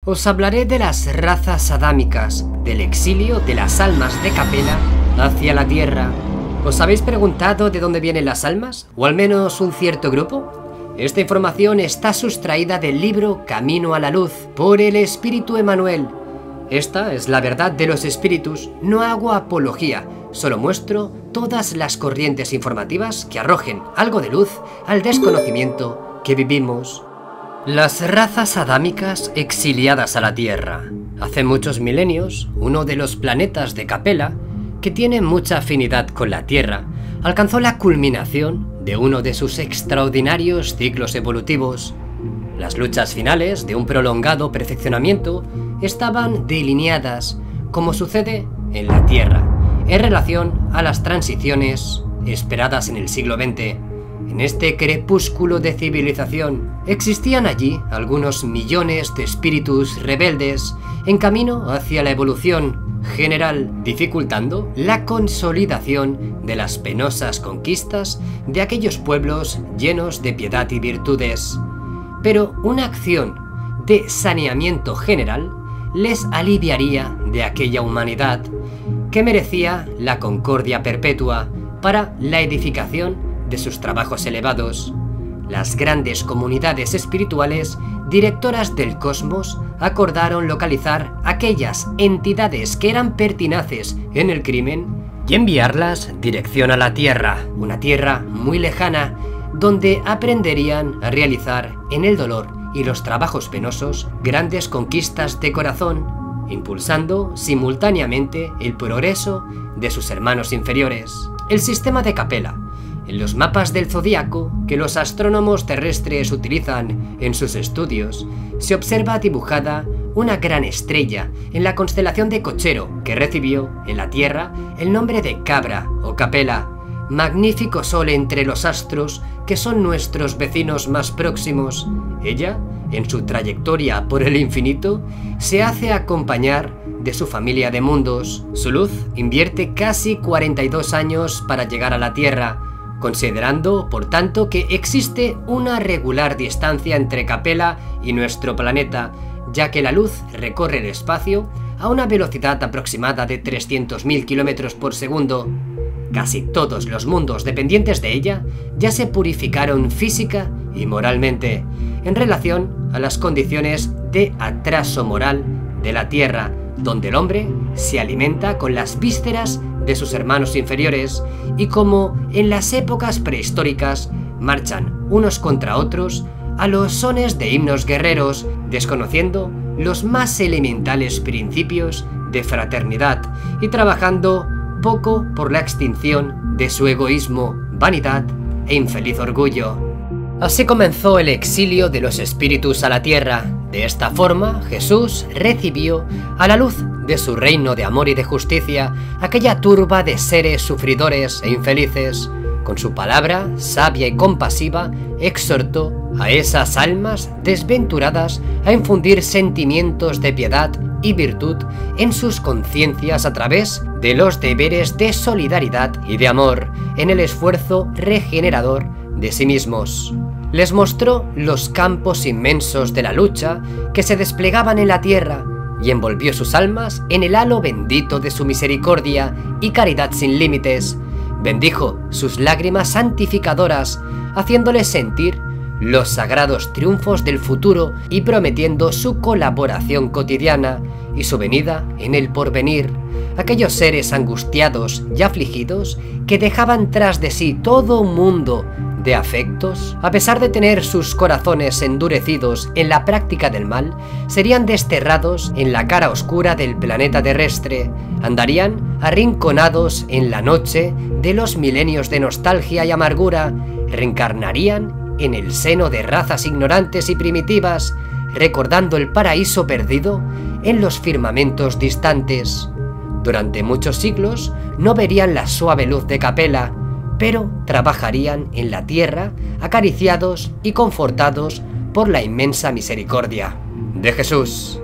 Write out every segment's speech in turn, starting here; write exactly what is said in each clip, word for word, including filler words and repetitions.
Os hablaré de las razas adámicas, del exilio de las almas de Capella hacia la Tierra. ¿Os habéis preguntado de dónde vienen las almas? ¿O al menos un cierto grupo? Esta información está sustraída del libro Camino a la Luz, por el Espíritu Emmanuel. Esta es la verdad de los espíritus, no hago apología, solo muestro todas las corrientes informativas que arrojen algo de luz al desconocimiento que vivimos. Las razas adámicas exiliadas a la Tierra. Hace muchos milenios, uno de los planetas de Capella, que tiene mucha afinidad con la Tierra, alcanzó la culminación de uno de sus extraordinarios ciclos evolutivos. Las luchas finales de un prolongado perfeccionamiento estaban delineadas, como sucede en la Tierra, en relación a las transiciones esperadas en el siglo veinte. En este crepúsculo de civilización existían allí algunos millones de espíritus rebeldes en camino hacia la evolución general, dificultando la consolidación de las penosas conquistas de aquellos pueblos llenos de piedad y virtudes. Pero una acción de saneamiento general les aliviaría de aquella humanidad que merecía la concordia perpetua para la edificación de sus trabajos elevados. Las grandes comunidades espirituales, directoras del cosmos, acordaron localizar aquellas entidades que eran pertinaces en el crimen y enviarlas dirección a la Tierra, una tierra muy lejana, donde aprenderían a realizar en el dolor y los trabajos penosos grandes conquistas de corazón, impulsando simultáneamente el progreso de sus hermanos inferiores. El sistema de Capella. En los mapas del zodíaco que los astrónomos terrestres utilizan en sus estudios, se observa dibujada una gran estrella en la constelación de Cochero, que recibió en la Tierra el nombre de Cabra o Capella, magnífico sol entre los astros que son nuestros vecinos más próximos. Ella, en su trayectoria por el infinito, se hace acompañar de su familia de mundos. Su luz invierte casi cuarenta y dos años para llegar a la Tierra, considerando, por tanto, que existe una regular distancia entre Capella y nuestro planeta, ya que la luz recorre el espacio a una velocidad aproximada de trescientos mil kilómetros por segundo. Casi todos los mundos dependientes de ella ya se purificaron física y moralmente, en relación a las condiciones de atraso moral de la Tierra, donde el hombre se alimenta con las vísceras de sus hermanos inferiores y, como en las épocas prehistóricas, marchan unos contra otros a los sones de himnos guerreros, desconociendo los más elementales principios de fraternidad y trabajando poco por la extinción de su egoísmo, vanidad e infeliz orgullo. Así comenzó el exilio de los espíritus a la Tierra. De esta forma, Jesús recibió a la luz de su reino de amor y de justicia aquella turba de seres sufridores e infelices. Con su palabra sabia y compasiva exhortó a esas almas desventuradas a infundir sentimientos de piedad y virtud en sus conciencias a través de los deberes de solidaridad y de amor en el esfuerzo regenerador de sí mismos. Les mostró los campos inmensos de la lucha que se desplegaban en la tierra y envolvió sus almas en el halo bendito de su misericordia y caridad sin límites. Bendijo sus lágrimas santificadoras, haciéndoles sentir los sagrados triunfos del futuro y prometiendo su colaboración cotidiana y su venida en el porvenir. Aquellos seres angustiados y afligidos que dejaban tras de sí todo un mundo de afectos, a pesar de tener sus corazones endurecidos en la práctica del mal, serían desterrados en la cara oscura del planeta terrestre, andarían arrinconados en la noche de los milenios de nostalgia y amargura, reencarnarían en el seno de razas ignorantes y primitivas, recordando el paraíso perdido en los firmamentos distantes. Durante muchos siglos no verían la suave luz de Capella, pero trabajarían en la tierra, acariciados y confortados por la inmensa misericordia de Jesús.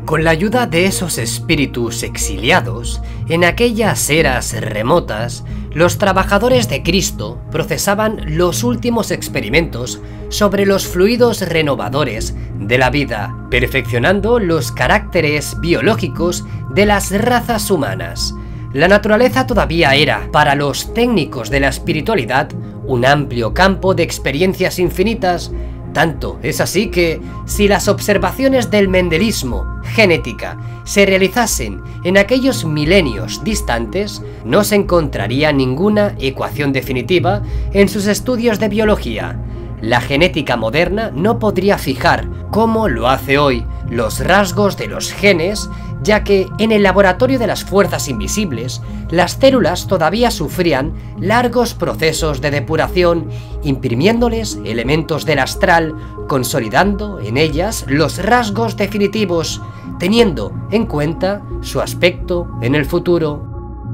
Con la ayuda de esos espíritus exiliados, en aquellas eras remotas, los trabajadores de Cristo procesaban los últimos experimentos sobre los fluidos renovadores de la vida, perfeccionando los caracteres biológicos de las razas humanas. La naturaleza todavía era, para los técnicos de la espiritualidad, un amplio campo de experiencias infinitas. Tanto es así que, si las observaciones del mendelismo, genética, se realizasen en aquellos milenios distantes, no se encontraría ninguna ecuación definitiva en sus estudios de biología. La genética moderna no podría fijar, como lo hace hoy, los rasgos de los genes, ya que en el laboratorio de las fuerzas invisibles, las células todavía sufrían largos procesos de depuración, imprimiéndoles elementos del astral, consolidando en ellas los rasgos definitivos, teniendo en cuenta su aspecto en el futuro.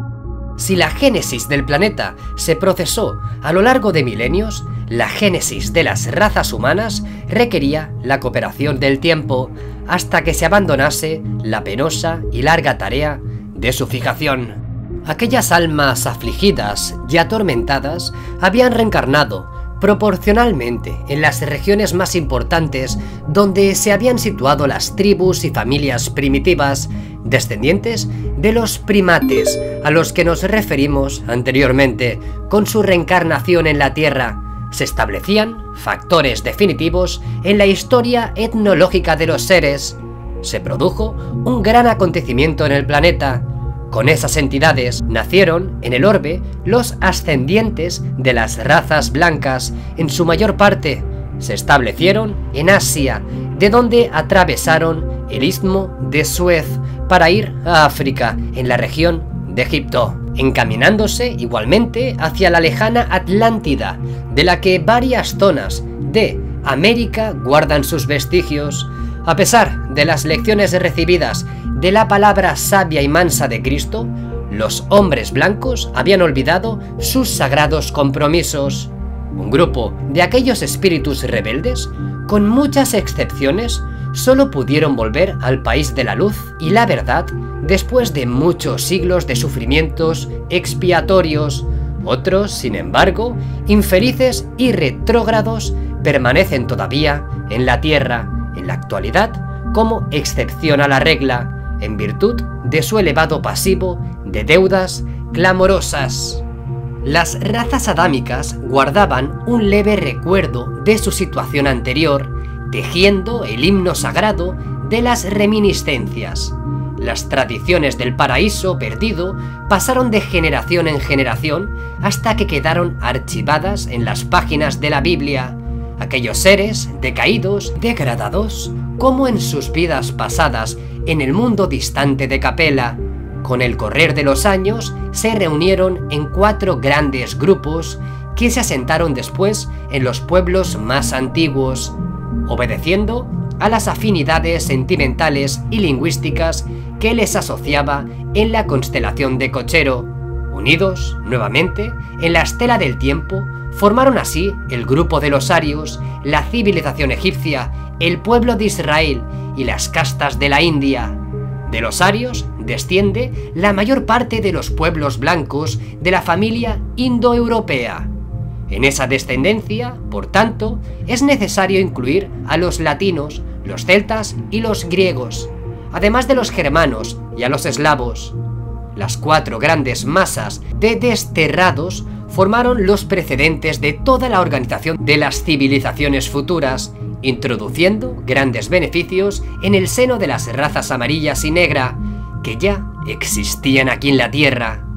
Si la génesis del planeta se procesó a lo largo de milenios, la génesis de las razas humanas requería la cooperación del tiempo hasta que se abandonase la penosa y larga tarea de su fijación. Aquellas almas afligidas y atormentadas habían reencarnado proporcionalmente en las regiones más importantes donde se habían situado las tribus y familias primitivas, descendientes de los primates a los que nos referimos anteriormente. Con su reencarnación en la Tierra, se establecían factores definitivos en la historia etnológica de los seres. Se produjo un gran acontecimiento en el planeta. Con esas entidades nacieron en el orbe los ascendientes de las razas blancas, en su mayor parte. Se establecieron en Asia, de donde atravesaron el istmo de Suez para ir a África, en la región de Egipto, encaminándose igualmente hacia la lejana Atlántida, de la que varias zonas de América guardan sus vestigios. A pesar de las lecciones recibidas de la palabra sabia y mansa de Cristo, los hombres blancos habían olvidado sus sagrados compromisos. Un grupo de aquellos espíritus rebeldes, con muchas excepciones, solo pudieron volver al país de la luz y la verdad después de muchos siglos de sufrimientos expiatorios. Otros, sin embargo, infelices y retrógrados, permanecen todavía en la tierra, en la actualidad, como excepción a la regla, en virtud de su elevado pasivo de deudas clamorosas. Las razas adámicas guardaban un leve recuerdo de su situación anterior, tejiendo el himno sagrado de las reminiscencias. Las tradiciones del paraíso perdido pasaron de generación en generación hasta que quedaron archivadas en las páginas de la Biblia. Aquellos seres decaídos, degradados, como en sus vidas pasadas en el mundo distante de Capella, con el correr de los años se reunieron en cuatro grandes grupos que se asentaron después en los pueblos más antiguos, obedeciendo a las afinidades sentimentales y lingüísticas que les asociaba en la constelación de Cochero. Unidos nuevamente en la estela del tiempo, formaron así el grupo de los arios, la civilización egipcia, el pueblo de Israel y las castas de la India. De los arios desciende la mayor parte de los pueblos blancos de la familia indoeuropea. En esa descendencia, por tanto, es necesario incluir a los latinos, los celtas y los griegos, además de los germanos y a los eslavos. Las cuatro grandes masas de desterrados formaron los precedentes de toda la organización de las civilizaciones futuras, introduciendo grandes beneficios en el seno de las razas amarillas y negra, que ya existían aquí en la Tierra.